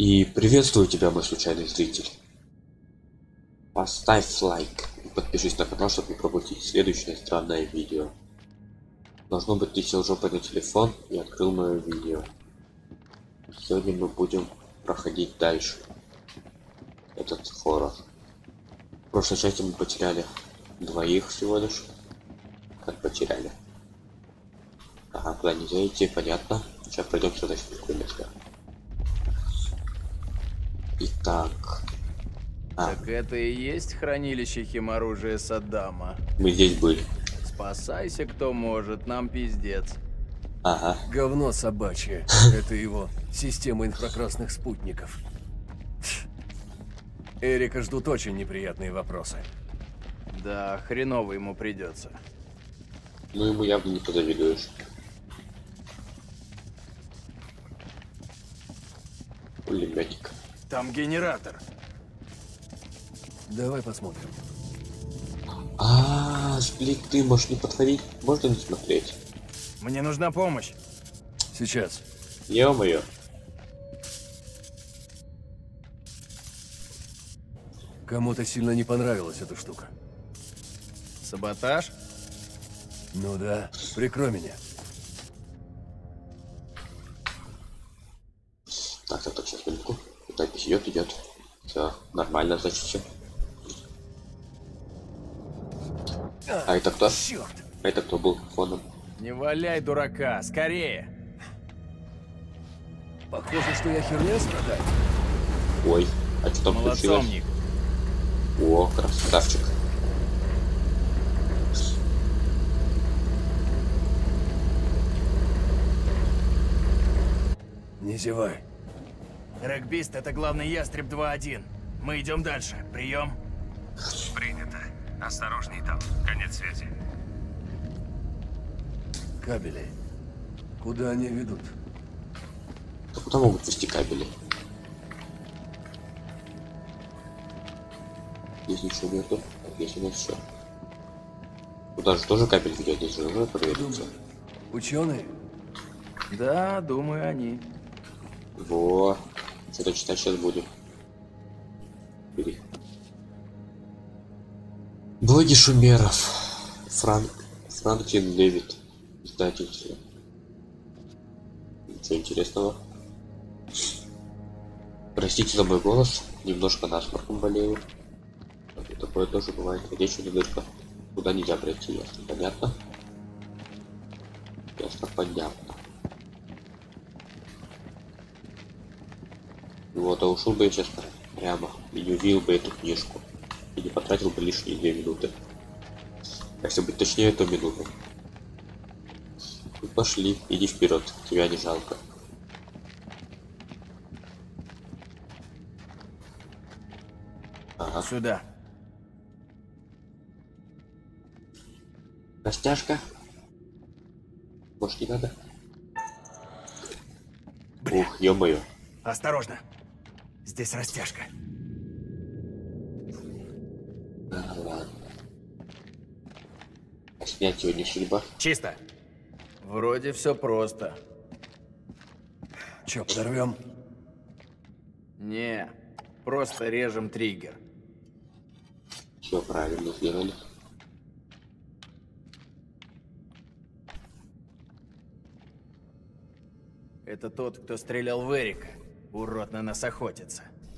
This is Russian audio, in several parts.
И приветствую тебя, мой случайный зритель. Поставь лайк и подпишись на канал, чтобы не пропустить следующее странное видео. Должно быть, ты сел жопой на телефон и открыл мое видео. Сегодня мы будем проходить дальше этот хоррор. В прошлой части мы потеряли двоих всего лишь. Как потеряли? Ага, куда нельзя идти, понятно. Сейчас пройдем сюда, секундочку. Итак. Так это и есть хранилище химоружия Саддама. Мы здесь были. Спасайся, кто может, нам пиздец. Ага. Говно собачье. Это его система инфракрасных спутников. Эрика ждут очень неприятные вопросы. Да, хреново ему придется. Ну ему явно не позавидуешь. Пулеметик. Там генератор. Давай посмотрим. Сплит, ты можешь не подходить? Можно не смотреть? Мне нужна помощь. Сейчас. Ё-моё. Кому-то сильно не понравилась эта штука. Саботаж? Ну да, прикрой меня. Так, сейчас минутку. Запись идет. Все, нормально, значит все. А это кто? Черт! А это кто был фоном? Не валяй дурака, скорее. Похоже, что я херня страдаю. Ой, а что там Молодцом, случилось? Ник. О, красавчик. Не зевай. Регбист — это главный ястреб 2-1. Мы идем дальше. Прием. Принято. Осторожней там. Конец связи. Кабели. Куда они ведут? Да куда могут вести кабели? Здесь ничего нету. Так, здесь у нас все. Туда же тоже кабель ведет, здесь же уже проверится. Ученые? Да, думаю, они. Во, что-то читать сейчас будем. Бери. Блоги шумеров. Франклин Дэвид. Издательство. Ничего интересного. Простите за мой голос. Немножко насморком болею. Такое тоже бывает. Речь не дырка. Куда нельзя пройти, ясно, понятно? Ясно, понятно. Вот, а ушел бы я сейчас прямо и не увидел бы эту книжку. И не потратил бы лишние 2 минуты. Если быть точнее, то минуту. Ну, пошли, иди вперед, тебя не жалко. Ага. Сюда. Растяжка? Может, не надо? Ух, ё-моё. Осторожно. Здесь растяжка. Да, ладно. А снять его не судьба? Чисто. Вроде все просто. Че, подорвем? Не, просто режем триггер. Все правильно сделали. Это тот, кто стрелял в Эрика. Урод на нас охотится.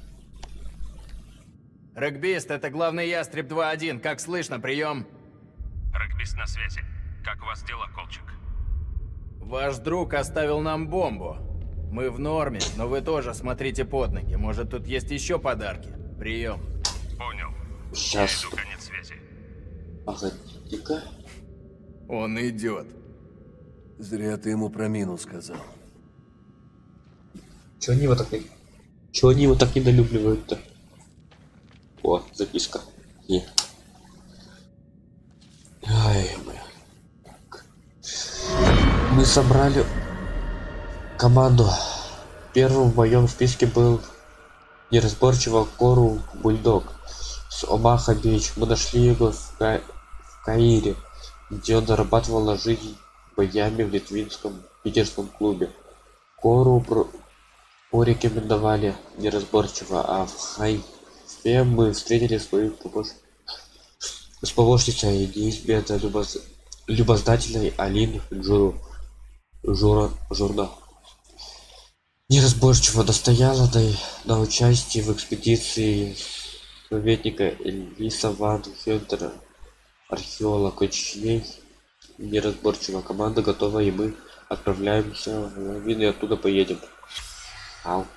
Регбист — это главный ястреб 2-1. Как слышно, прием? Регбист на связи. Как у вас дела, Колчик? Ваш друг оставил нам бомбу. Мы в норме, но вы тоже смотрите под ноги. Может, тут есть еще подарки? Прием. Понял. Сейчас. Я иду, конец связи. Погоди-ка. Он идет. Зря ты ему про мину сказал. Чё они его так недолюбливают-то? О, записка. Не. Ай, мы собрали команду. Первым в моем списке был неразборчиво Кору Бульдог с Омаха Бич. Мы нашли его в Каире, где он зарабатывал на жизнь боями в литвинском питерском клубе. Кору порекомендовали неразборчиво, а в хайфе мы встретили свою с помощницей неизменно любознательной Алин Журна. Неразборчиво настояла на участии в экспедиции советника Эльвиса ван Хентера, археолог очень неразборчиво. Команда готова, и мы отправляемся в лавину и оттуда поедем. Ау.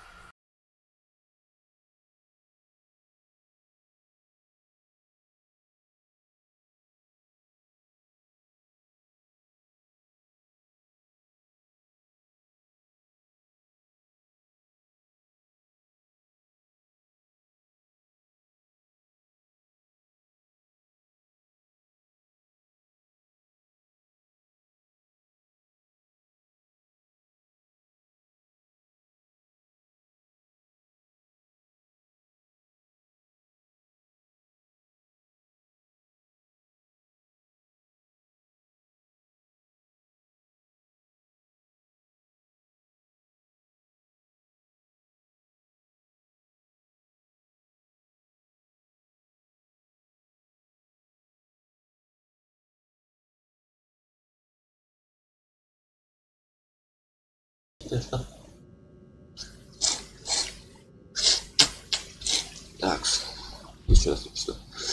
Так, еще раз напишу.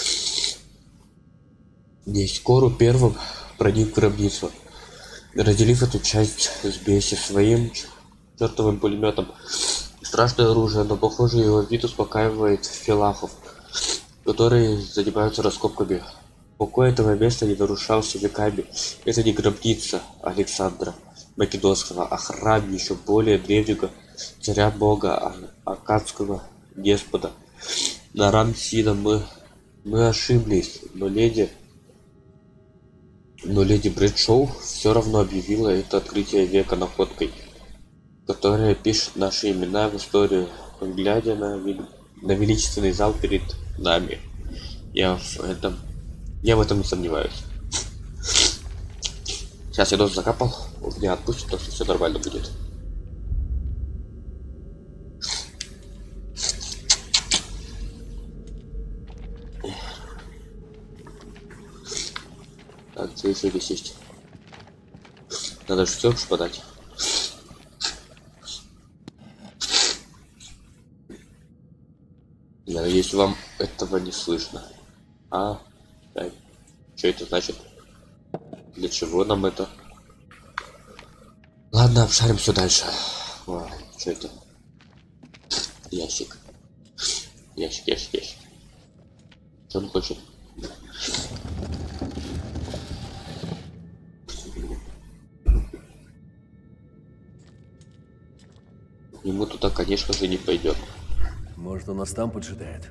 Нейскору первым проник в гробницу, разделив эту часть с Беси своим чертовым пулеметом. Страшное оружие, но похоже его вид успокаивает филахов, которые занимаются раскопками. Покой этого места не нарушался веками. Это не гробница Александра Македонского, а храм еще более древнего царя бога акадского господа. На Рамсина мы ошиблись, но леди Брэдшоу все равно объявила это открытие века находкой, которая пишет наши имена в историю, глядя на величественный зал перед нами. Я в этом не сомневаюсь. Сейчас я дозу закапал, меня отпустит, то что все нормально будет. Так, что еще здесь есть? Надо же все подать. Я надеюсь, вам этого не слышно. Так. Что это значит? Для чего нам это? Ладно, обшарим все дальше. Что это? Ящик. Ящик. Что он хочет? Ему туда, конечно же, не пойдет. Может, он нас там поджидает?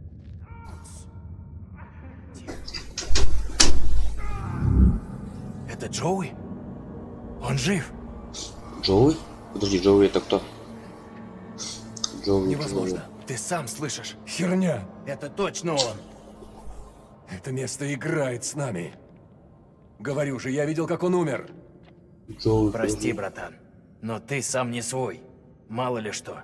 Это Джоуи? Он жив? Джоуи? Подожди, Джоуи это кто? Джоуи. Невозможно. Ты сам слышишь. Херня! Это точно он. Это место играет с нами. Говорю же, я видел, как он умер. Джоуи. Прости, братан, но ты сам не свой. Мало ли что.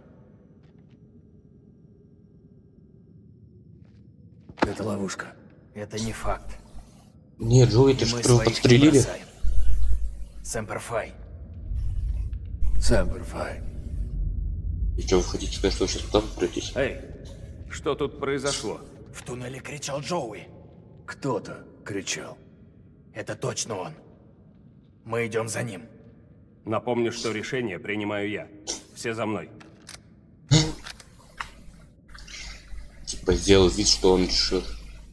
Это ловушка. Это не факт. Нет, Джоуи, ты И же мы его своих не подстрелили. бросаем. Semper Fi. Semper Fi. И что, вы хотите сказать, что вы сейчас туда придетесь? Эй, что тут произошло? В туннеле кричал Джоуи. Кто-то кричал. Это точно он. Мы идем за ним. Напомню, что решение принимаю я. Все за мной. Типа сделал вид, что он решил.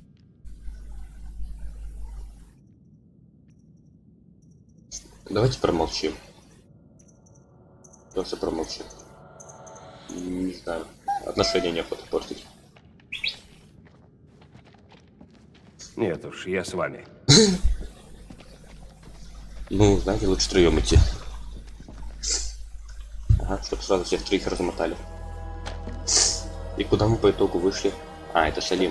Давайте промолчим. Просто промолчим. Не знаю. Отношения неохота портить. Нет уж, я с вами. Ну, знаете, лучше втроем идти. Ага, чтобы сразу всех троих размотали. И куда мы по итогу вышли? А, это Салим.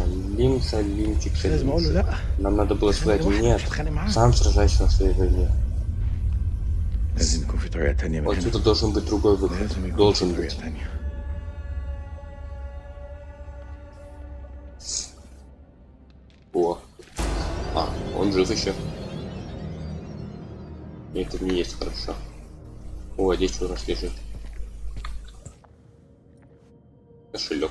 Салимчик. Нам надо было сказать нет. Сам сражайся на своей войне. Вот отсюда должен быть другой выход. Должен быть. О. А, он жив еще. И это не есть хорошо. О, здесь что у нас лежит? Кошелек.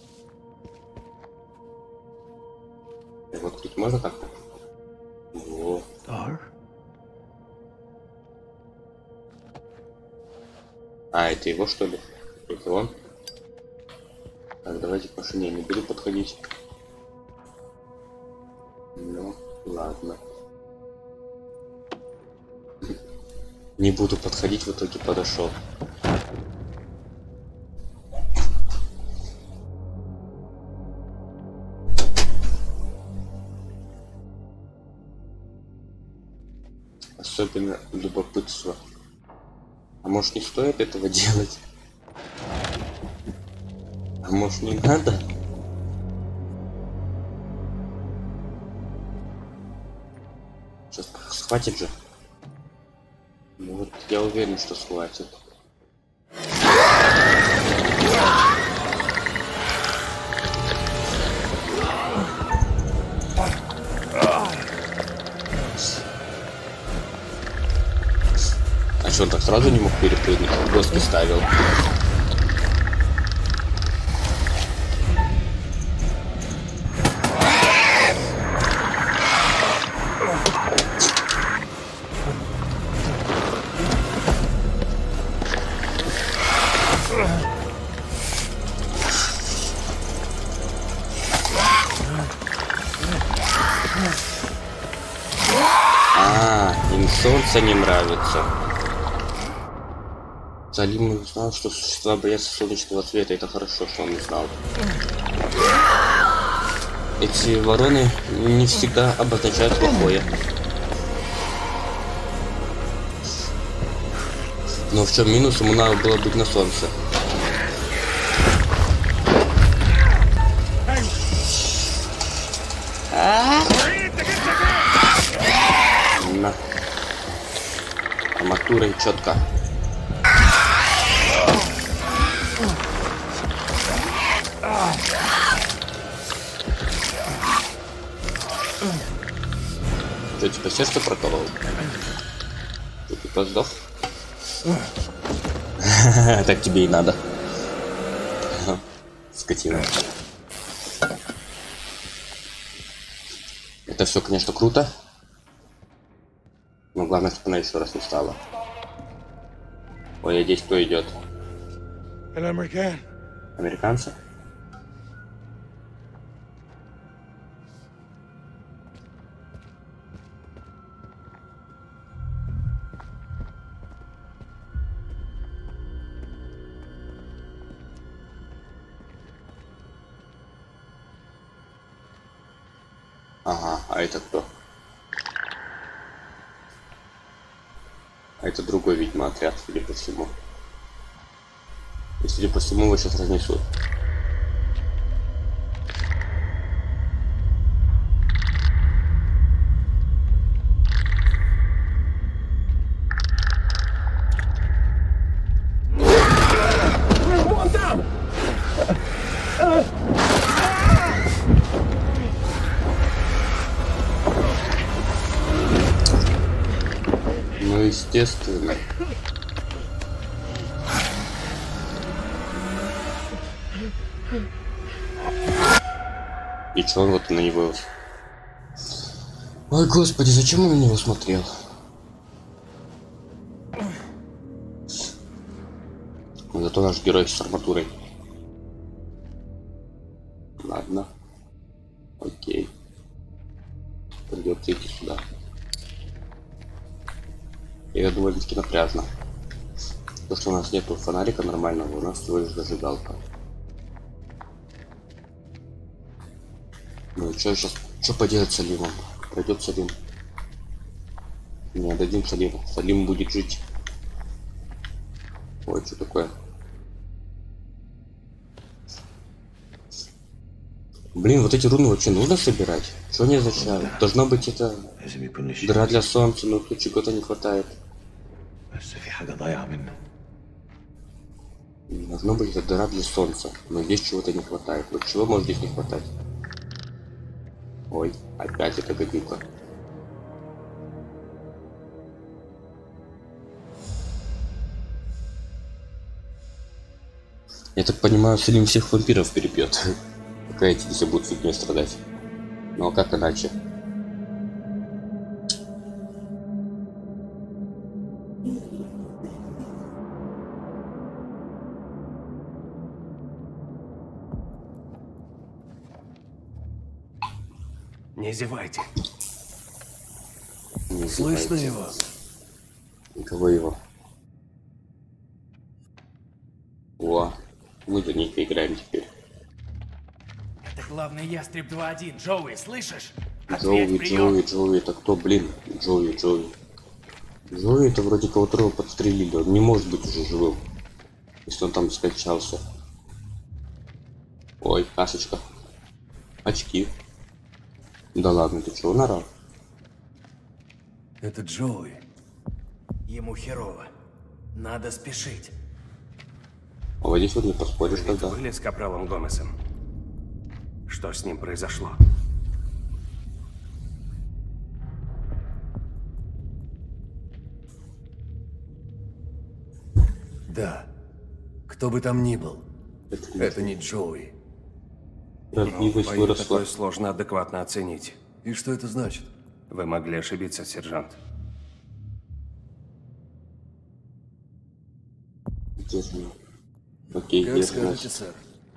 Его открыть можно как-то? Во. А, это его что ли? Это он? Так, давайте к машине. Не буду подходить. Ну, ладно. Не буду подходить, в итоге подошел. Особенно любопытство. А может не стоит этого делать? А может не надо? Сейчас схватит же. Ну вот я уверен, что схватит. А что, он так сразу не мог перепрыгнуть? Доски ставил. Им солнце не нравится. Салим узнал, что существа боятся солнечного света. Это хорошо, что он не знал. Эти вороны не всегда обозначают плохое. Но в чем минус? Ему надо было быть на солнце. На. Арматурой четко. Что, типа сердце проколол? Ты типа сдох? Так тебе и надо. Скотина. Это все, конечно, круто. Но главное, чтобы она еще раз не стала. Ой, а здесь кто идет? Американцы? Ага, а это кто? А это другой, видимо, отряд, судя по всему. И судя по всему, его сейчас разнесут. Ну, естественно. И чё он вот на него... Ой, господи, зачем он на него смотрел? Зато наш герой с арматурой. Ладно. Окей. Придется идти сюда. И это довольно-таки напряжно. То, что у нас нету фонарика нормального, у нас всего лишь зажигалка. Ну и что сейчас? Что поделать с Салимом? Пройдет Салим. Не отдадим Салиму. Салим будет жить. Ой, что такое? Блин, вот эти руны вообще нужно собирать? Что они означают? Должна быть это дыра для солнца, но в случае года не хватает. بس في حاجة ضايعة منه. Должно быть это дыра для солнца, но здесь чего-то не хватает. Вот чего может здесь не хватать? Ой, опять эта гадюка. Я так понимаю, Селим всех вампиров перебьет. Пока эти все будут фигней страдать. Ну а как иначе? Не зевайте. Не Слышно называется. его? Кого его? О, мы за них играем теперь. Это главный ястреб 2-1. Джоуи, слышишь? Джоуи, это кто, блин? Джоуи. Джоуи это вроде кого-то подстрелили, он не может быть уже живым, если он там скончался. Ой, касочка. Очки. Да ладно, ты чего нарал? Это Джоуи. Ему херово. Надо спешить. А вот здесь вот не поспоришь Вы тогда. были с капралом Гомесом? Что с ним произошло? Да. Кто бы там ни был, Это это не Джоуи. Правдивость Боюсь, выросла. такое сложно адекватно оценить. И что это значит? Вы могли ошибиться, сержант. Держи. Окей, Как держи. скажете, сэр.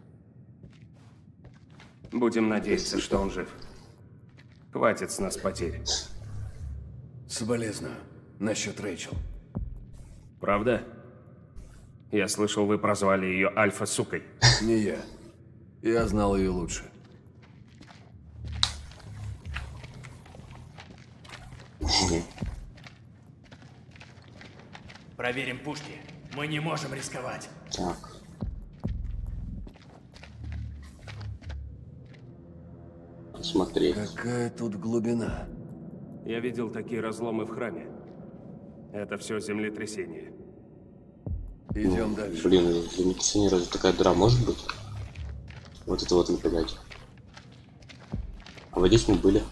Будем надеяться, что он жив. Хватит с нас потерь. Соболезную. Насчет Рэйчел. Правда? Я слышал, вы прозвали ее Альфа-сукой. Не я. Я знал ее лучше. Проверим пушки. Мы не можем рисковать. Так. Посмотреть. Какая тут глубина? Я видел такие разломы в храме. Это все землетрясение. Идем дальше. Блин, землетрясение, разве такая дыра может быть? Вот это вот не понять. А вот здесь мы были.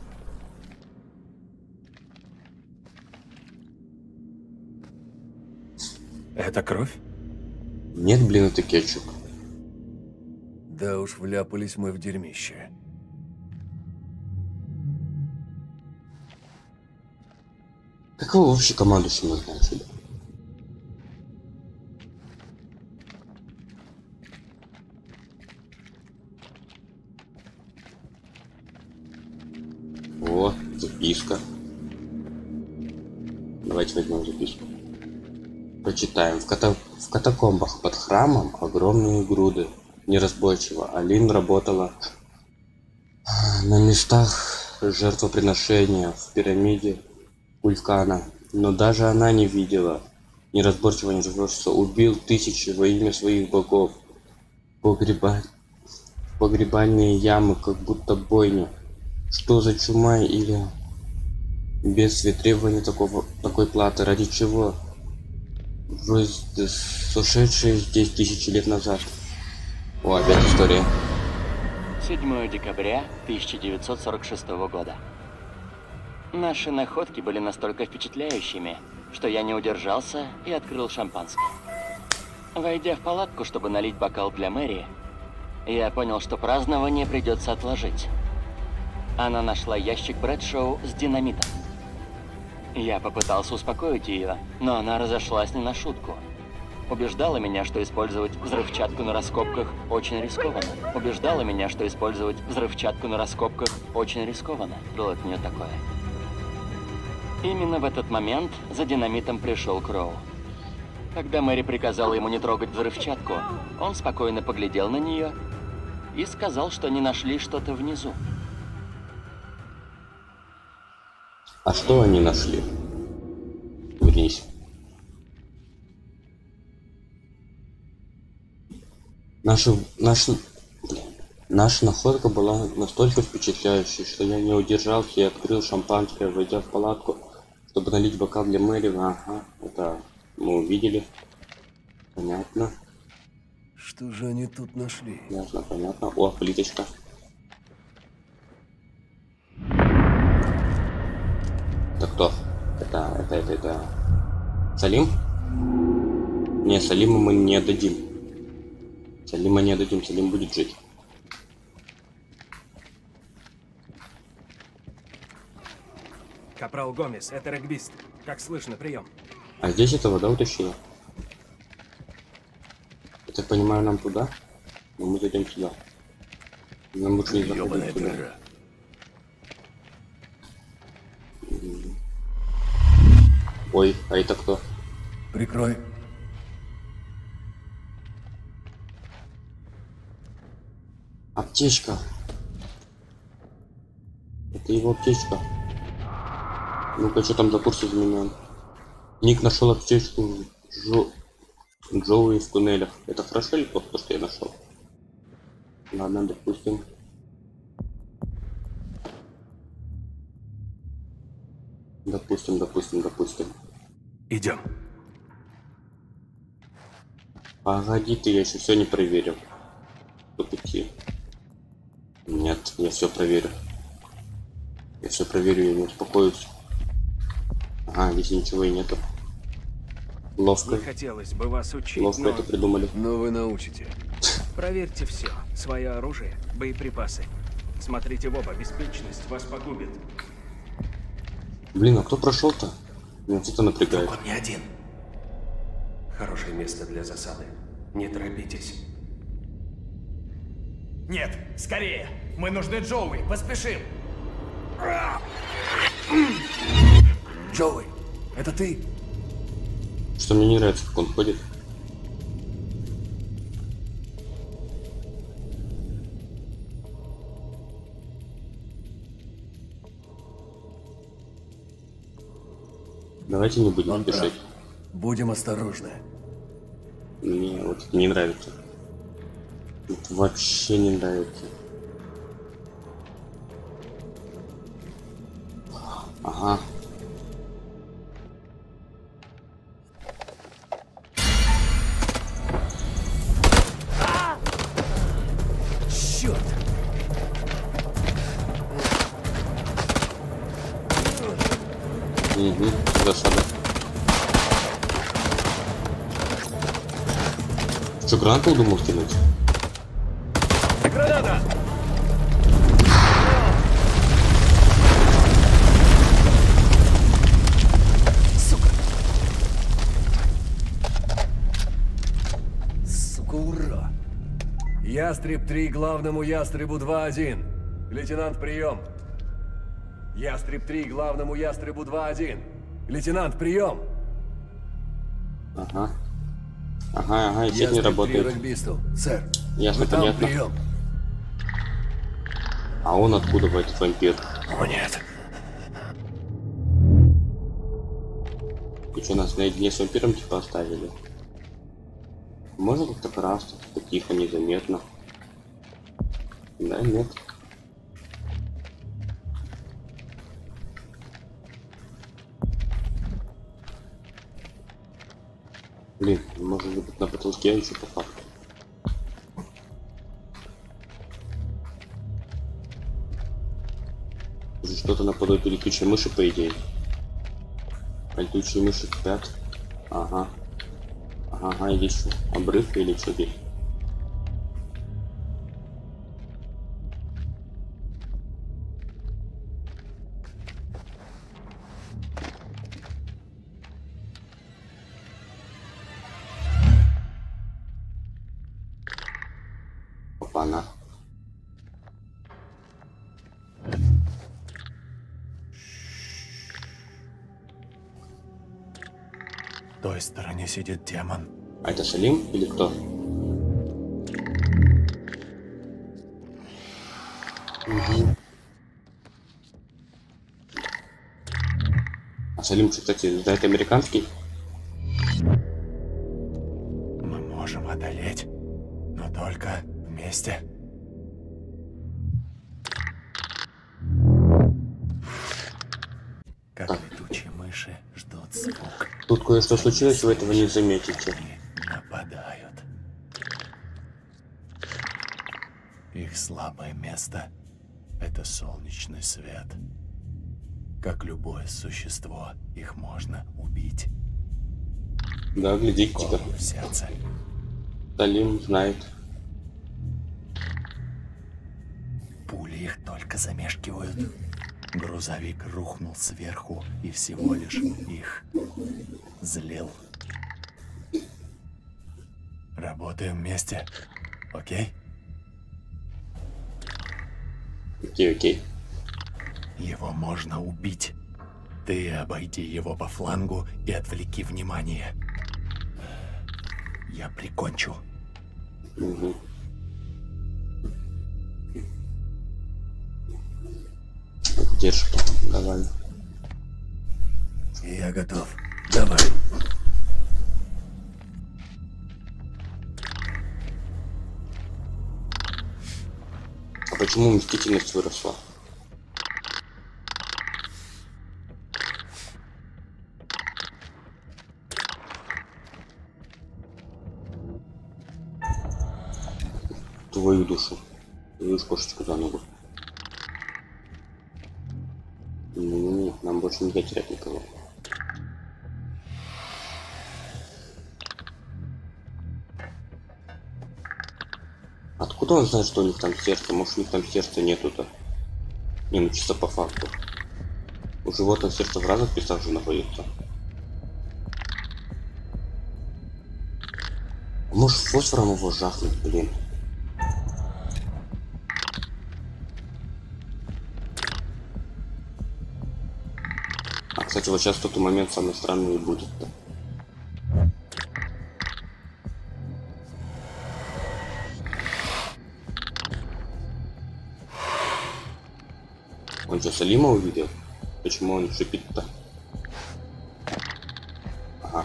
Это кровь? Нет, блин, это кетчуп. Да уж, вляпались мы в дерьмище. Какого вообще командующего назначили? О, записка. Давайте возьмем записку. Прочитаем. В катакомбах под храмом огромные груды неразборчиво. Алин работала на местах жертвоприношения в пирамиде вулкана. Но даже она не видела. Неразборчиво убил тысячи во имя своих богов. Погребальные ямы, как будто бойня. Что за чума или бедствие, требования такой платы? Ради чего? Сошедшие здесь тысячи лет назад. О, опять история. 7 декабря 1946 года. Наши находки были настолько впечатляющими, что я не удержался и открыл шампанское. Войдя в палатку, чтобы налить бокал для Мэри, я понял, что празднование придется отложить. Она нашла ящик Брэдшоу с динамитом. Я попытался успокоить ее, но она разошлась не на шутку. Убеждала меня, что использовать взрывчатку на раскопках очень рискованно. Убеждала меня, что использовать взрывчатку на раскопках очень рискованно. Было от нее такое. Именно в этот момент за динамитом пришел Кроу. Когда Мэри приказала ему не трогать взрывчатку, он спокойно поглядел на нее и сказал, что не нашли что-то внизу. А что они нашли? Вернись. Наша находка была настолько впечатляющей, что я не удержался и открыл шампанское, войдя в палатку, Чтобы налить бокал для Мэри, ага, это мы увидели. Понятно. Что же они тут нашли? Ясно, понятно. О, плиточка. Это кто? Это... Салим? Не, Салима мы не отдадим. Салима не отдадим, Салим будет жить. Капрал Гомес, это регбист. Как слышно, прием. А здесь эта вода утащила. Я так понимаю, нам туда? Но мы зайдем сюда. Нам лучше не заходить туда. Ой, а это кто? Прикрой. Аптечка. Это его аптечка. Ну-ка, что там за курс изменен? Ник нашел аптечку Джоуи в туннелях. Это хорошо или плохо, то, что я нашел? Ладно, допустим. Допустим. Идем. Погоди, ты, я еще все не проверил. Тут идти. Нет, я все проверю. Я все проверю, я не успокоюсь. Ага, здесь ничего и нету. Ловко. Не хотелось бы вас учить, Ловко но это придумали. Но вы научите. проверьте все. Свое оружие, боеприпасы. Смотрите в оба, беспечность вас погубит. Блин, а кто прошел-то? Меня что-то напрягает. Он не один. Хорошее место для засады. Не торопитесь. Нет, скорее! Мы нужны Джоуи, поспешим! Джоуи, это ты? Что мне не нравится, как он ходит. Давайте не будем Он прав. спешить. Будем осторожны. Мне вот это не нравится. Это вообще не нравится. Ага. Черт! Угу, засада. Что, гранату думал кинуть? Граната! Сука, ура! Ястреб 3 главному ястребу 2-1. Лейтенант, прием. Ястреб 3 главному ястребу 2-1. Лейтенант, прием. Ага. Ага, и сеть не Ястреб 3 работает. регбисту. Сэр, Ясно, вы там, понятно. прием. А он откуда, этот вампир? О, нет. И что, нас наедине с вампиром типа оставили? Можно как-то просто, тихо, незаметно? Да, нет. Блин, может быть на потолке еще по факту. Что-то наподобие летучей мыши, по идее. А летучие мыши спят. Ага. Ага, иди что? Обрыв или что здесь? Опа-на. В той стороне сидит демон. А это Салим или кто? Угу. А Салим, кстати, да, это американский? Мы можем одолеть, но только вместе. Как летучие мыши. Крыши ждут звук. Тут кое-что случилось, вы этого не заметите. И нападают. Их слабое место — это солнечный свет. Как любое существо, их можно убить. Да, глядите-ка. Голову в сердце. Талим знает. Пули их только замешкивают. Грузовик рухнул сверху и всего лишь их злил. Работаем вместе, окей? Окей. Его можно убить. Ты обойди его по флангу и отвлеки внимание. Я прикончу. Угу. Держи. Давай. Я готов. Давай. А почему мстительность выросла? Твою душу. Твою кошечку за ногу. Не, нам больше нельзя терять никого. Откуда он знает, что у них там сердце? Может, у них там сердца нету-то? Не, ну чисто по факту. У животных сердце в разных местах же находится. Может, фосфором его жахнуть, блин. А, кстати, вот сейчас тот момент самый странный и будет. Он что, Салима увидел? Почему он шипит-то? Ага.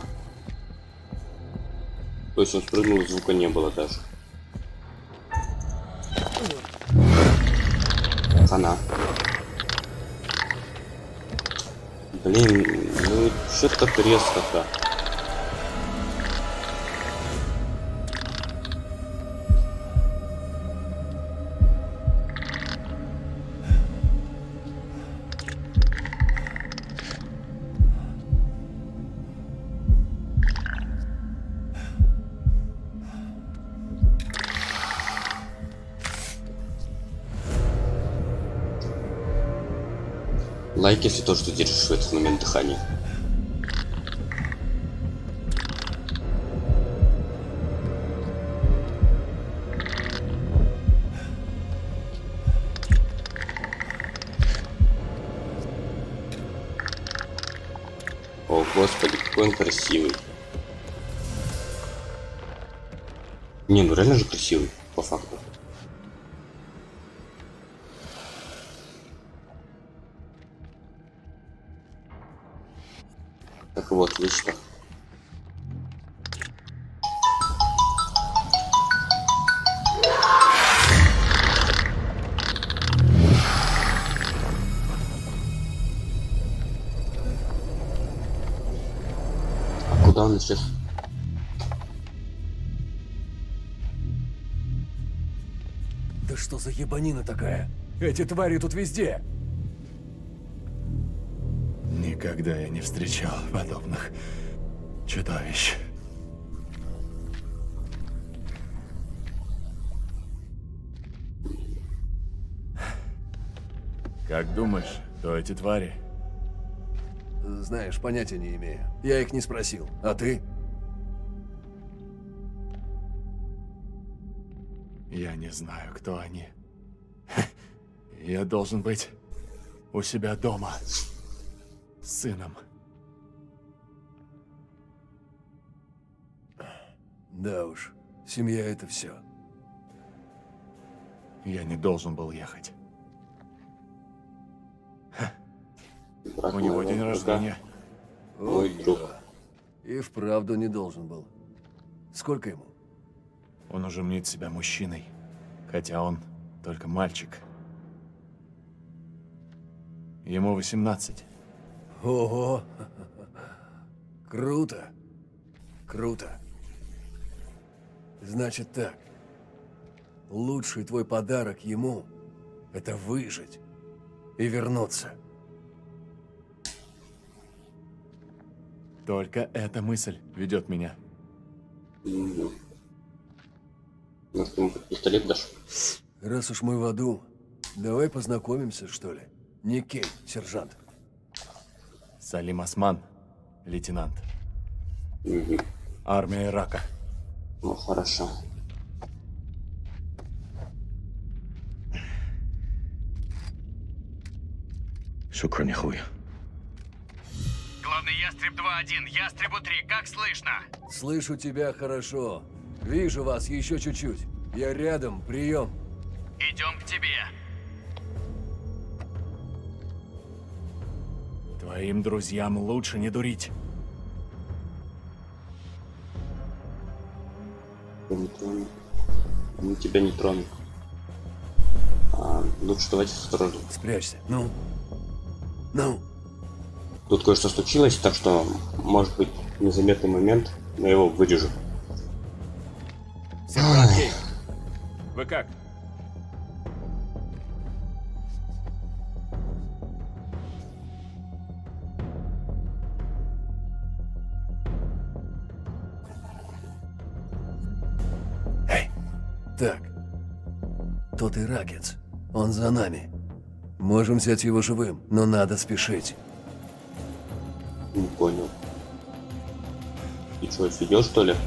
То есть он спрыгнул, звука не было даже. Хана. Блин, ну что так резко-то? Лайк, если то, что держишь в этот момент дыхания. О, господи, какой он красивый. Не, ну реально же красивый, по факту. Так вот, лично. А куда он сейчас? Да что за ебанина такая? Эти твари тут везде. Никогда я не встречал подобных чудовищ. Как думаешь, кто эти твари? Знаешь, понятия не имею. Я их не спросил. А ты? Я не знаю, кто они. Я должен быть у себя дома с сыном. Да уж, семья — это все. Я не должен был ехать. Брат У него моего день друга. рождения. Мой друг. И вправду не должен был. Сколько ему? Он уже мнит себя мужчиной, хотя он только мальчик. Ему 18. Ого! Круто. Круто. Значит так. Лучший твой подарок ему – это выжить и вернуться. Только эта мысль ведет меня. Ну, ты ему пистолет дашь? Раз уж мы в аду, давай познакомимся, что ли? Никей, сержант. Салим Осман, лейтенант. Угу. Армия Ирака. Ну, хорошо. شكرا يا اخويا. Главный ястреб 2-1, ястребу 3, как слышно? Слышу тебя хорошо. Вижу вас еще чуть-чуть. Я рядом, прием. Идем к тебе. Твоим друзьям лучше не дурить. Я не трону. Мы тебя не тронут. Лучше давайте осторожно. Спрячься. Ну? Ну? Тут кое-что случилось, так что, может быть, незаметный момент, но я его вырежу. Сержант Кейн, вы как? Эй, так. Тот иракец. Он за нами. Можем взять его живым, но надо спешить. Не понял. Ты что, офигел, что ли?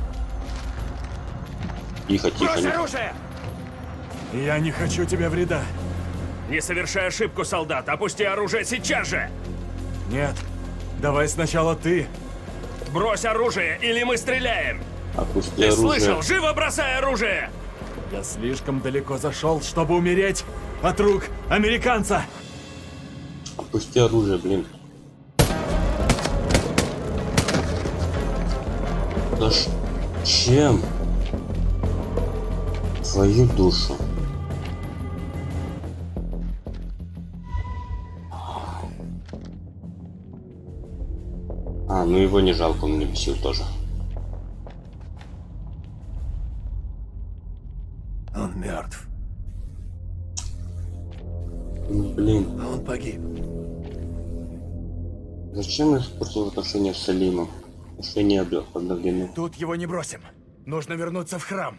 Тихо, тихо. Брось Не... оружие! Я не хочу тебе вреда. Не совершай ошибку, солдат! Опусти оружие сейчас же! Нет. Давай сначала ты. Брось оружие, или мы стреляем! Опусти Ты оружие. слышал? Живо бросай оружие! Я слишком далеко зашел, чтобы умереть от рук американца. Опусти оружие, блин. Да чем? Твою душу. Ну его не жалко, он меня бесил тоже. Он мертв. Блин, Он погиб. зачем я испортил отношения с Салимом? Отношения обновлены. Тут его не бросим. Нужно вернуться в храм.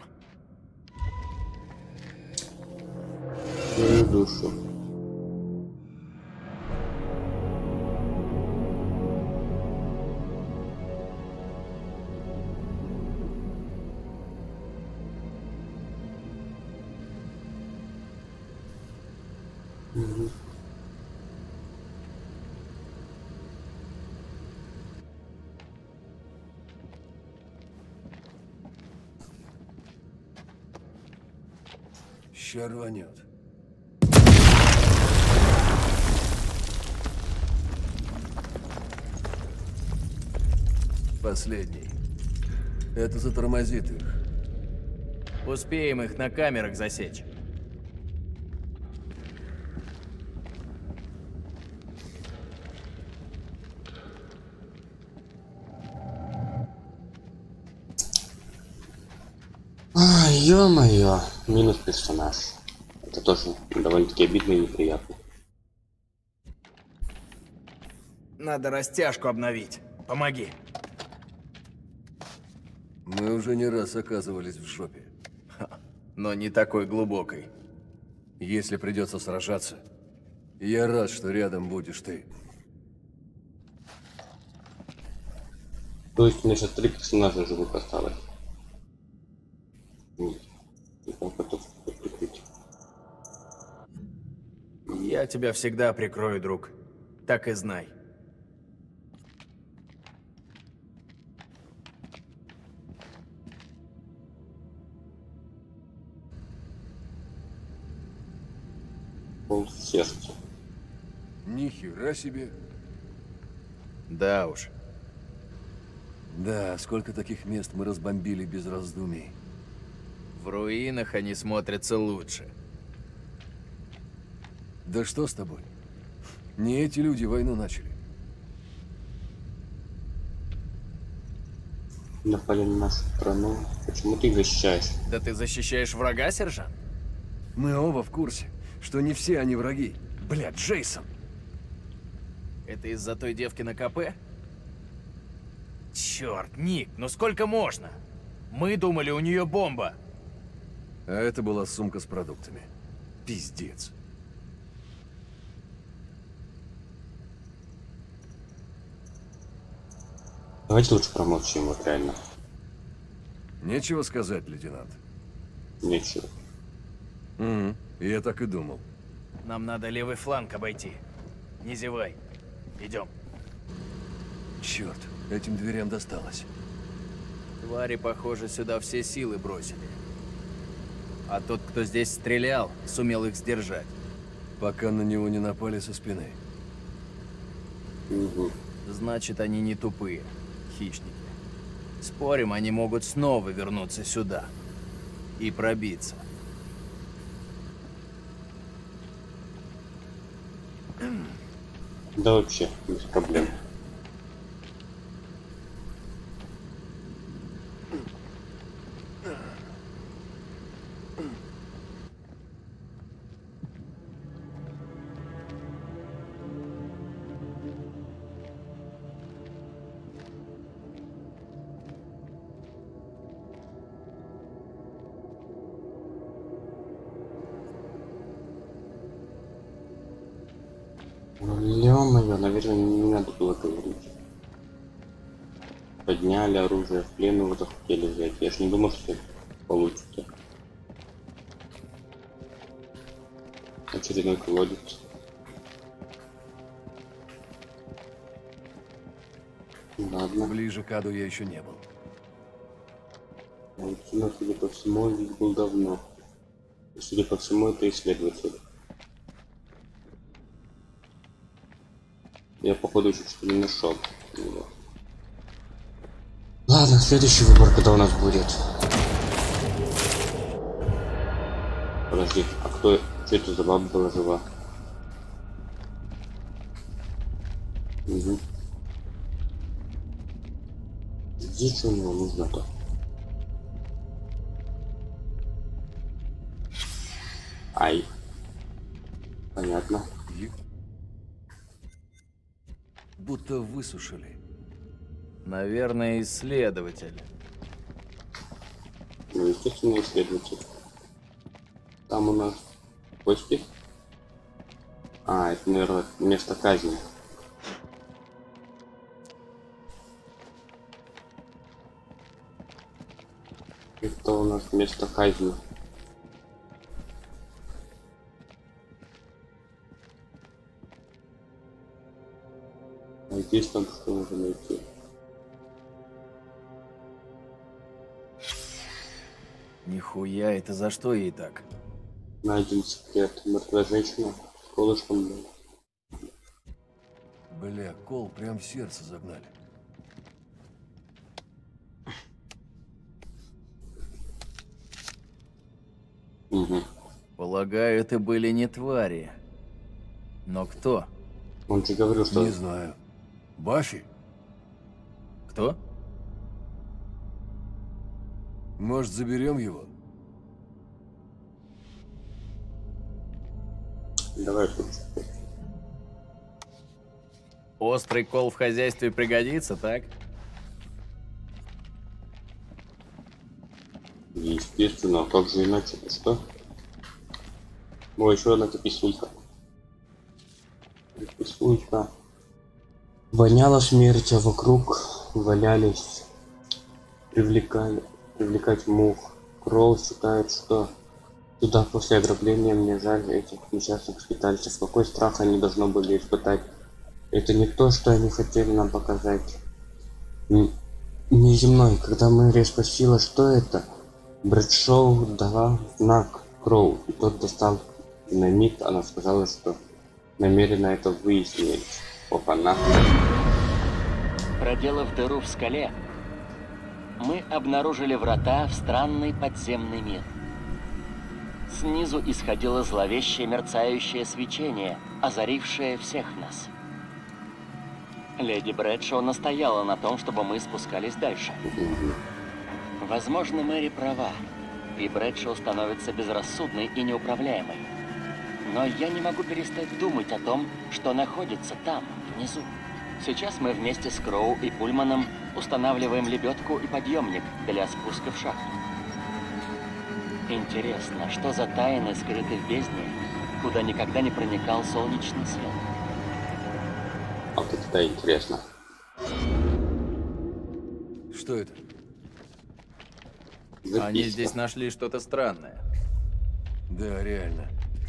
Твою душу. Ща рванет. Последний. Это затормозит их. Успеем их на камерах засечь. Ё-моё, минус персонаж. Это тоже довольно-таки обидно и неприятно. Надо растяжку обновить. Помоги. Мы уже не раз оказывались в жопе. Но не такой глубокой. Если придется сражаться, я рад, что рядом будешь ты. То есть у меня сейчас 3 персонажа живых осталось. Я тебя всегда прикрою, друг. Так и знай. Пол сердца. Ни хера себе. Да уж. Да, сколько таких мест мы разбомбили без раздумий. В руинах они смотрятся лучше. Да что с тобой? Не эти люди войну начали. напали на нашу страну. Почему ты их защищаешь? Да ты защищаешь врага, сержант? Мы оба в курсе, что не все они враги. Бля, Джейсон! Это из-за той девки на КП? Черт, Ник, ну сколько можно? Мы думали, у нее бомба. А это была сумка с продуктами. Пиздец. Давайте лучше промолчим, вот реально. Нечего сказать, лейтенант. Нечего. Угу. Я так и думал. Нам надо левый фланг обойти. Не зевай. Идем. Черт, этим дверям досталось. Твари, похоже, сюда все силы бросили. А тот, кто здесь стрелял, сумел их сдержать. Пока на него не напали со спины. Угу. Значит, они не тупые. Хищники. Спорим, они могут снова вернуться сюда. И пробиться. Да вообще, без проблем. Ё-моё, наверное, не надо было говорить. Подняли оружие, в плен его захотели взять. Я ж не думал, что это получится. Очередной колодец. Ладно. Ближе к аду я еще не был. Мужчина, судя по всему, здесь был давно. И, судя по всему, это исследователь. Я, походу, еще что-то не нашел. Ладно, следующий выбор, когда у нас будет. Подожди, а кто... Что это за баба была жива? Угу. Где что у него нужно-то? Ай. Понятно. Будто высушили. Наверное, исследователь. Ну, естественно, исследователь. Там у нас кости. А, это, наверное, место казни. Это у нас место казни. А здесь там что нужно найти? Нихуя, это за что ей так? Найден секрет. Мертвая женщина с колышком. Бля, кол прям в сердце загнали. Угу. Полагаю, это были не твари. Но кто? Он же говорил, что... Не знаю. Баффи? Кто? Может, заберем его? Давай лучше. Острый кол в хозяйстве пригодится, так? Естественно, а как же иначе? Ты что? О, еще одна записулька. Записулька. Воняло смерть, а вокруг валялись. Привлекать мух. Кролл считает, что туда после ограбления, мне жаль этих несчастных скитальцев. Какой страх они должны были испытать. Это не то, что они хотели нам показать. Неземной. Когда Мэри спросила, что это, Брэдшоу дала знак Кроу, и тот достал динамит. Она сказала, что намерена это выяснить. Опа-на. Проделав дыру в скале, мы обнаружили врата в странный подземный мир. Снизу исходило зловещее мерцающее свечение, озарившее всех нас. Леди Брэдшоу настояла на том, чтобы мы спускались дальше. Возможно, Мэри права, и Брэдшоу становится безрассудной и неуправляемой. Но я не могу перестать думать о том, что находится там, внизу. Сейчас мы вместе с Кроу и Пульманом устанавливаем лебедку и подъемник для спуска в шахту. Интересно, что за тайны скрыты в бездне, куда никогда не проникал солнечный свет? А вот это интересно. Что это? Они Записка. здесь нашли что-то странное. Да, реально.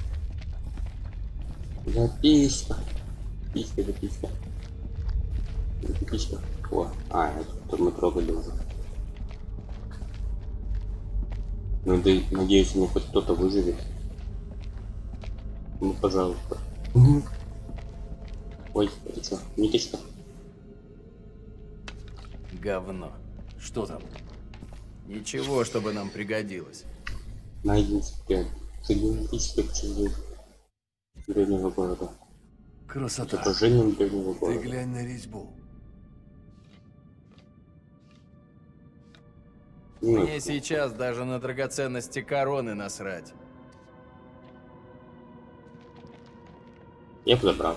Записка. Записка. Записка. О, это мы трогали уже. Ну, да, надеюсь, мне хоть кто-то выживет. Ну, пожалуйста. Ой, это что, ниточка? Говно. Что там? Ничего, чтобы нам пригодилось. Найден спрят. Средневековый чужой древнего города. С Красота. отражением древнего Ты города. глянь на резьбу. Ну, Мне сейчас даже на драгоценности короны насрать. я бы забрал.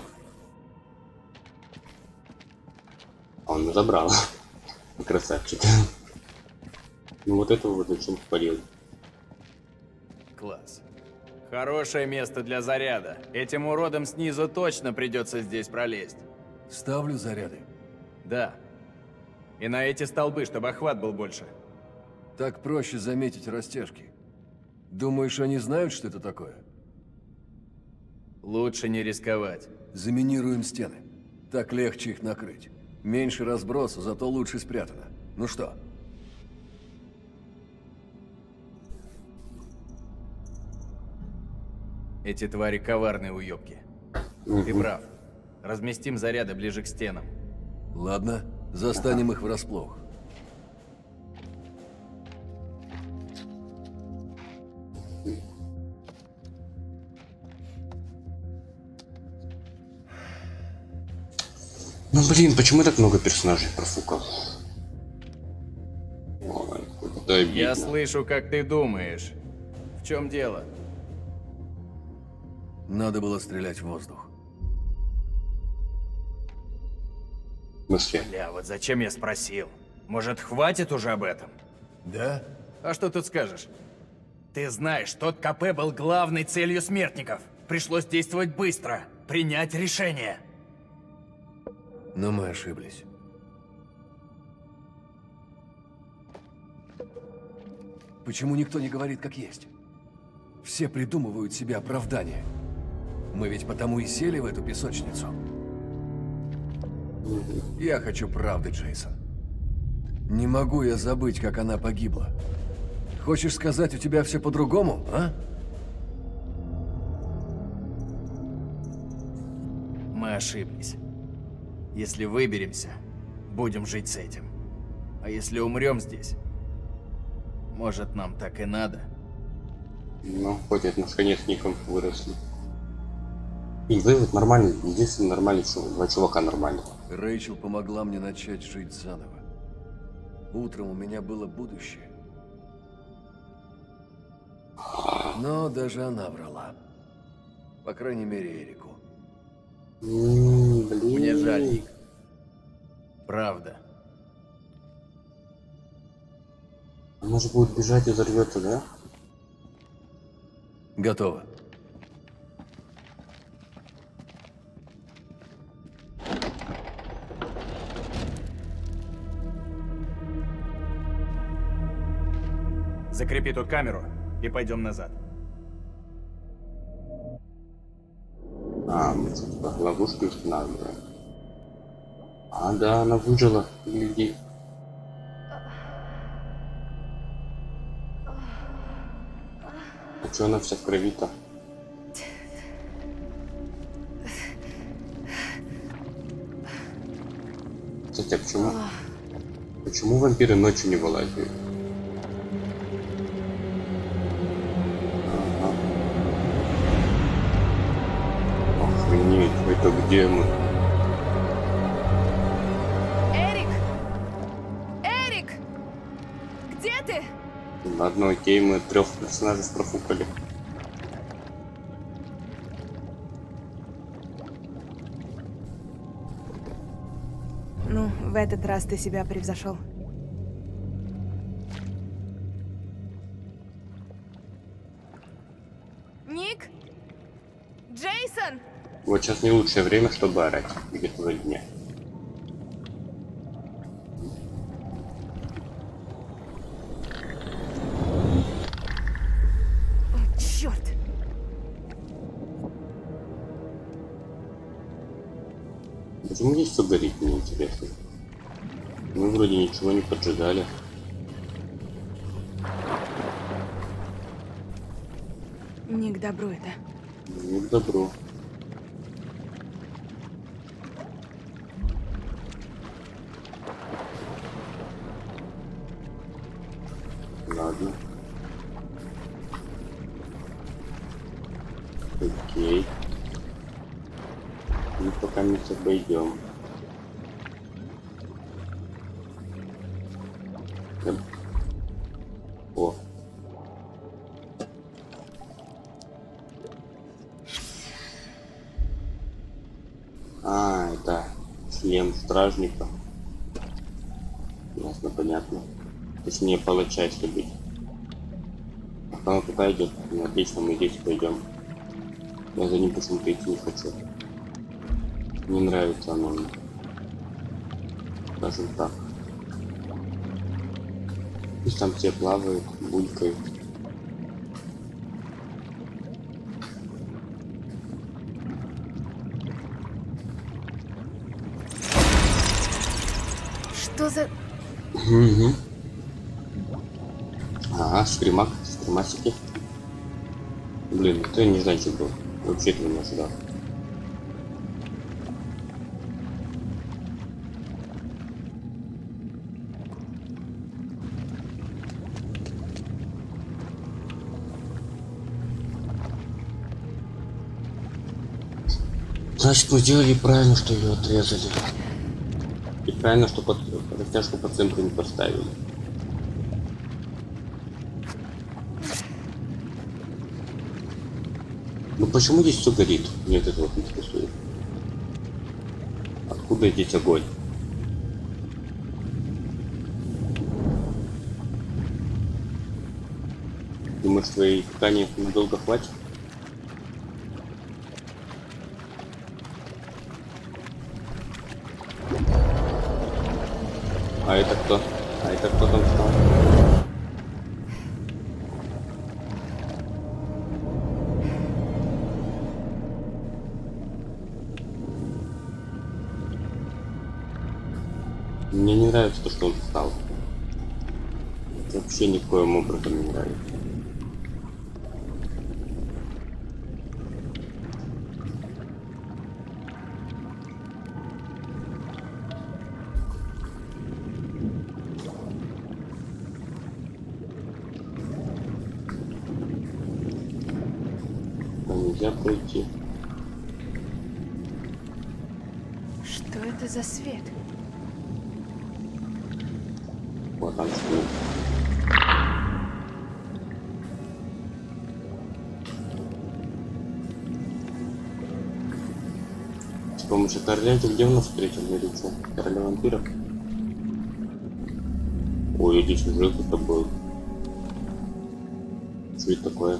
А он забрал. Красавчик. Ну вот этого вот зачем спалил? Класс. Хорошее место для заряда. Этим уродам снизу точно придется здесь пролезть. Ставлю заряды. Да. И на эти столбы, чтобы охват был больше. Так проще заметить растяжки. Думаешь, они знают, что это такое? Лучше не рисковать. Заминируем стены. Так легче их накрыть. Меньше разброса, зато лучше спрятано. Ну что? Эти твари коварные уёбки. Ты прав. Разместим заряды ближе к стенам. Ладно, застанем их врасплох. Ну блин, почему так много персонажей профукал? Ой, это обидно. Я слышу, как ты думаешь. В чем дело? Надо было стрелять в воздух. В смысле? Бля, вот зачем я спросил? Может, хватит уже об этом? Да? А что тут скажешь? Ты знаешь, тот КП был главной целью смертников. Пришлось действовать быстро, принять решение. Но мы ошиблись. Почему никто не говорит как есть? Все придумывают себе оправдания. Мы ведь потому и сели в эту песочницу. Я хочу правды, Джейсон. Не могу я забыть, как она погибла. Хочешь сказать, у тебя все по-другому, а? Мы ошиблись. Если выберемся, будем жить с этим. А если умрем здесь, может, нам так и надо? Ну, хоть отношения с Ником выросли. И вывод нормальный. Единственный нормальный, что два чувака нормальных. Рэйчел помогла мне начать жить заново. Утром у меня было будущее. Но даже она врала. По крайней мере, Эрику. Блин. Мне жаль, Ник. Правда. Она же будет бежать и взорвется, да? Готово. Закрепи тут камеру и пойдем назад. Мы типа ловушки устанавливаем. А, да, она выжила. Гляди. А чё она вся в крови-то? Кстати, а почему вампиры ночью не вылазят? Ага. Охренеть, это где мы? Ладно, окей, мы 3 персонажей профукали. Ну, в этот раз ты себя превзошел. Ник? Джейсон! Вот сейчас не лучшее время, чтобы орать где-то во дне. О, черт! Почему здесь все горит, мне интересно. Мы вроде ничего не поджигали. Не к добру это. Не к добру. Ладно. Окей. И пока мы обойдем. О. А, это шлем стражника. Ясно, понятно. Точнее, палача, если быть. А он туда идет. Ну, отлично, мы здесь пойдем. Я за ним почему-то идти не хочу. Не нравится оно мне. Скажем так. Пусть там все плавают, булькают. Что за... Угу. Ага, скримасики. Блин, никто и не знает, что был. Вообще этого не ожидал. Значит, мы сделали правильно, что ее отрезали. И правильно, что растяжку по центру не поставили. Ну почему здесь все горит? Мне это вот интересует. Откуда здесь огонь? Думаешь, твоей ткани надолго хватит? А это кто? А это кто там стал? Мне не нравится то, что он встал. Это вообще никоим образом не нравится. Нельзя пройти. Что это за свет? Вот там что. С помощью короля где у нас встретил лицо? Короля вампиров? Ой, здесь уже кто-то был. Что это такое?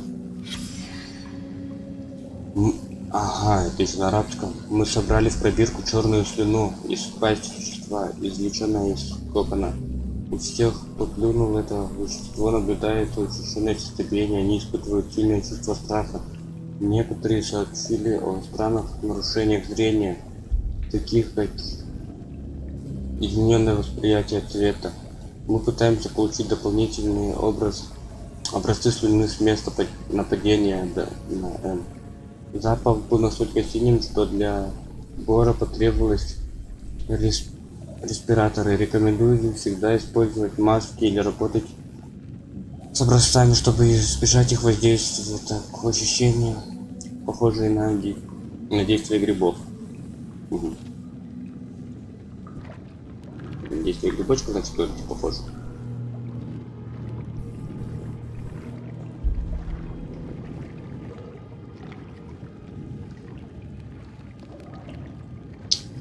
Ага, это из арабского. Мы собрали в пробирку черную слюну из пасти существа, извлеченная из кокона. У всех, кто плюнул это вещество, наблюдается учащенное сердцебиение, они испытывают сильное чувство страха. Некоторые сообщили о странных нарушениях зрения, таких как измененное восприятие цвета. Мы пытаемся получить дополнительный образцы слюны с места нападения на М. Запах был настолько сильным, что для Бора потребовалось респираторы. Рекомендую всегда использовать маски или работать с образцами, чтобы избежать их воздействия. Так, ощущения, похожие на действие грибов. Угу. Действие грибочка, значит, тоже похоже.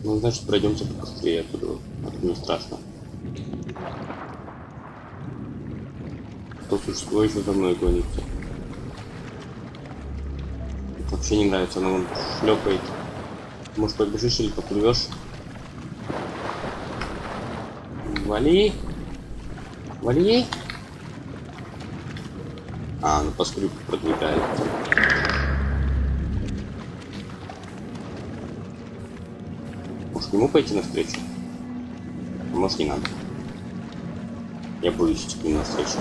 Ну, значит, пройдемся побыстрее оттуда. Это не страшно. То существо еще за мной гонится. Это вообще не нравится, оно вон шлепает. Может, побежишь или поплывешь? Вали! Вали! А, ну по скрипу продвигается. Может, к нему пойти навстречу? А может, не надо. Я боюсь идти к нему навстречу.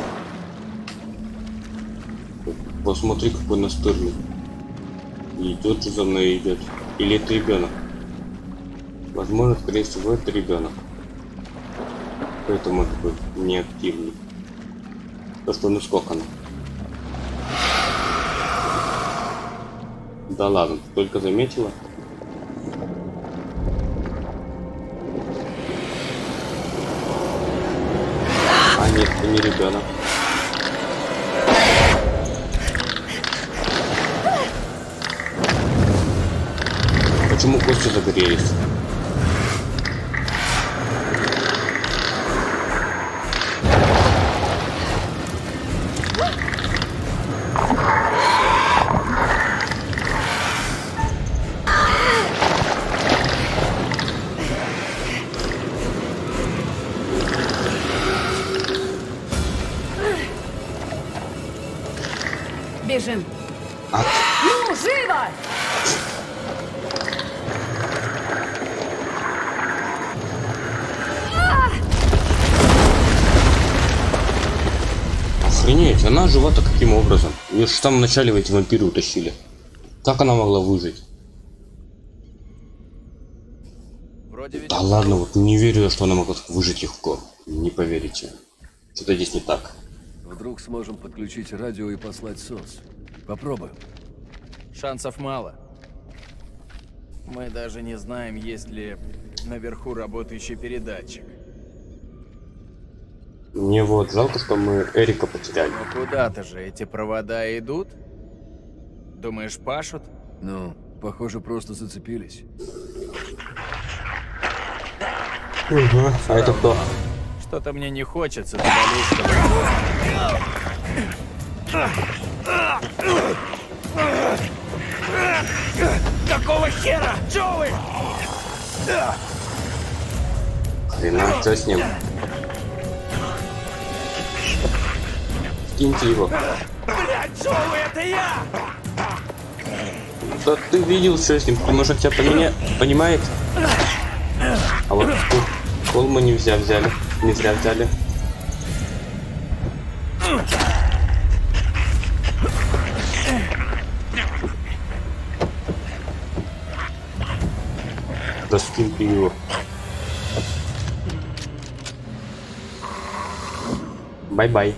Посмотри, какой настырный. И идет же за мной идет. Или это ребенок? Возможно, скорее всего, это ребенок. Поэтому он такой неактивный. То, что он искокан. Да ладно, ты только заметила? А нет, это не ребенок. Почему кости загорелись? Бежим. А? Ну, живо! Охренеть, она жива-то каким образом? Ее же в самом начале эти вампиры утащили. Как она могла выжить? Да ладно, вот не верю, что она могла выжить легко. Не поверите. Что-то здесь не так. Вдруг сможем подключить радио и послать СОС. Попробуем. Шансов мало. Мы даже не знаем, есть ли наверху работающий передатчик. Мне вот жалко, что мы Эрика потеряли. Но куда-то же эти провода идут? Думаешь, пашут? Ну, похоже, просто зацепились. Угу. А это кто? Что-то мне не хочется добавить, чтобы... Какого хера? Чё вы? Хрена, что с ним? Скиньте его. Блядь, чё вы, это я! Да ты видел, что с ним? Ты, может, тебя понимает? А вот кол мы не взяли. Не зря взяли. Да скинь ты его. Бай-бай.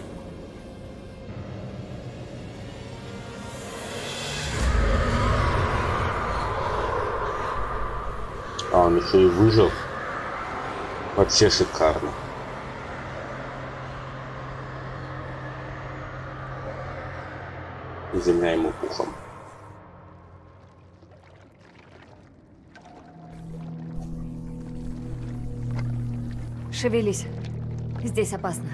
А он еще и выжил. Вообще шикарно. Земля ему пухом. Шевелись. Здесь опасно.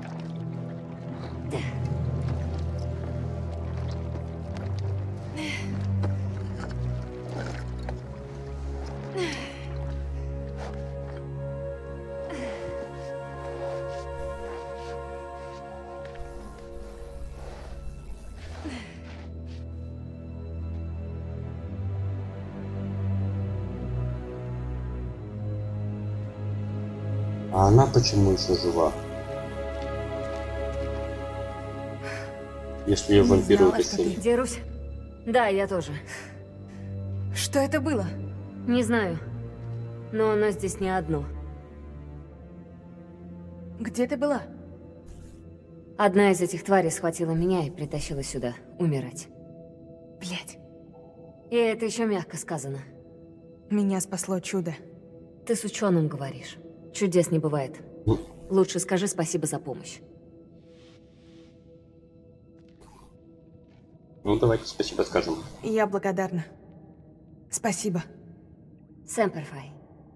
А она почему еще жива? Если ее вампиры утащили. Дерусь? Да, я тоже. Что это было? Не знаю. Но оно здесь не одно. Где ты была? Одна из этих тварей схватила меня и притащила сюда умирать. Блядь. И это еще мягко сказано. Меня спасло чудо. Ты с ученым говоришь. Чудес не бывает. Лучше скажи спасибо за помощь. Ну, давайте спасибо скажем. Я благодарна. Спасибо. Сэмперфай.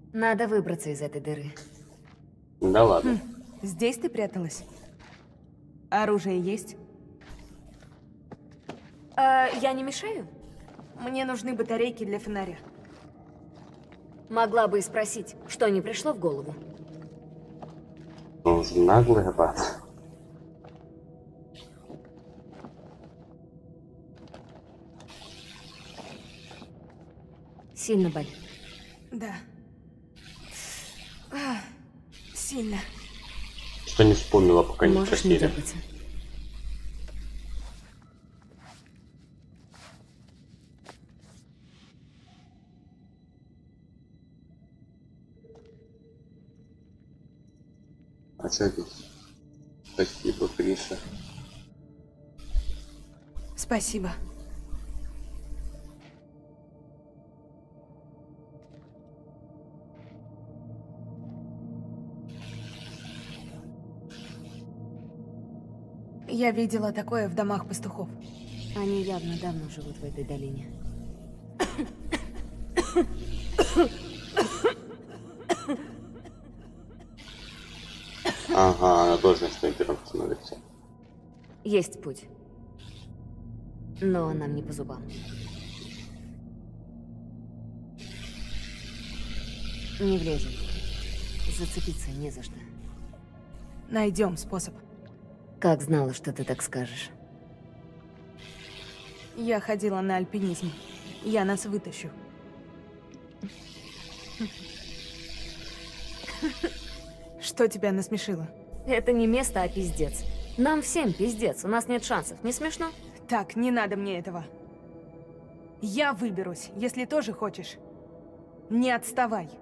Надо выбраться из этой дыры. Да ладно. Здесь ты пряталась? Оружие есть? Я не мешаю? Мне нужны батарейки для фонаря. Могла бы и спросить, что не пришло в голову. Он же наглый гад. Сильно болит? Да. Сильно. Что не вспомнила, пока не Можешь не спросили. дергаться. А что здесь? Спасибо, Криса. Спасибо. Я видела такое в домах пастухов. Они явно давно живут в этой долине. Ага, она тоже на снайпером становится. Есть путь. Но нам не по зубам. Не влезем. Зацепиться не за что. Найдем способ. Как знала, что ты так скажешь. Я ходила на альпинизм. Я нас вытащу. Что тебя насмешило? Это не место, а пиздец. Нам всем пиздец, у нас нет шансов. Не смешно? Так, не надо мне этого. Я выберусь, если тоже хочешь. Не отставай.